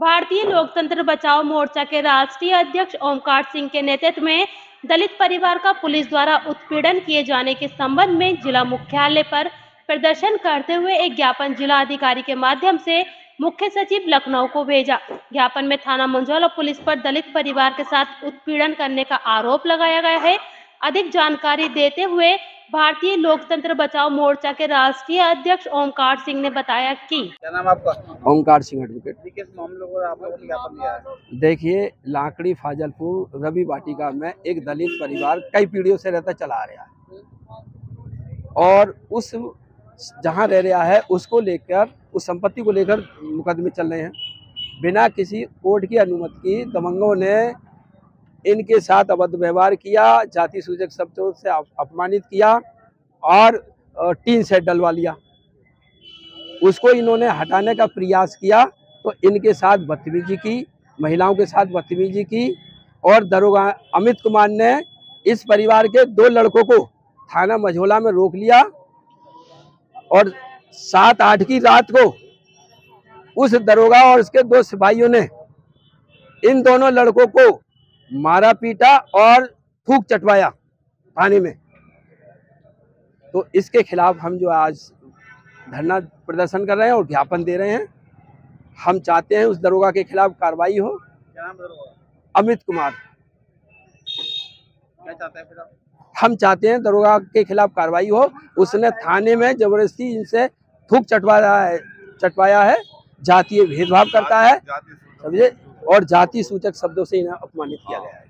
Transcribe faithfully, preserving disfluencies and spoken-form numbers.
भारतीय लोकतंत्र बचाओ मोर्चा के राष्ट्रीय अध्यक्ष ओमकार सिंह के नेतृत्व में दलित परिवार का पुलिस द्वारा उत्पीड़न किए जाने के संबंध में जिला मुख्यालय पर प्रदर्शन करते हुए एक ज्ञापन जिला अधिकारी के माध्यम से मुख्य सचिव लखनऊ को भेजा। ज्ञापन में थाना मंझौल और पुलिस पर दलित परिवार के साथ उत्पीड़न करने का आरोप लगाया गया है। अधिक जानकारी देते हुए भारतीय लोकतंत्र बचाओ मोर्चा के राष्ट्रीय अध्यक्ष ओमकार सिंह ने बताया कि क्या नाम आपका? ओमकार सिंह एडवोकेट। किस मामले को आप लोगों ने ज्ञापन दिया है? देखिए, लाकड़ी फाजलपुर रवि वाटिका में एक दलित परिवार कई पीढ़ियों से रहता चला आ रहा है और उस जहां रह रहा है उसको लेकर उस संपत्ति को लेकर मुकदमे चल रहे हैं। बिना किसी कोर्ट की अनुमति की दबंगों ने इनके साथ अभद्र व्यवहार किया, जाति सूचक शब्दों से अपमानित किया और टीन सेट डलवा लिया। उसको इन्होंने हटाने का प्रयास किया तो इनके साथ बदतमीजी की, महिलाओं के साथ बदतमीजी की और दरोगा अमित कुमार ने इस परिवार के दो लड़कों को थाना मझौला में रोक लिया और सात आठ की रात को उस दरोगा और उसके दो सिपाहियों ने इन दोनों लड़कों को मारा पीटा और थूक चटवाया थाने में। तो इसके खिलाफ हम जो आज धरना प्रदर्शन कर रहे हैं और ज्ञापन दे रहे हैं। हम चाहते हैं उस दरोगा के खिलाफ कार्रवाई हो। क्या नाम दरोगा? अमित कुमार। क्या चाहते हैं फिर आप? हम चाहते हैं दरोगा के खिलाफ कार्रवाई हो। उसने थाने में जबरदस्ती इनसे थूक चटवाया है चटवाया है जातीय भेदभाव करता है, समझे, और जाति सूचक शब्दों से इन्हें अपमानित किया गया है।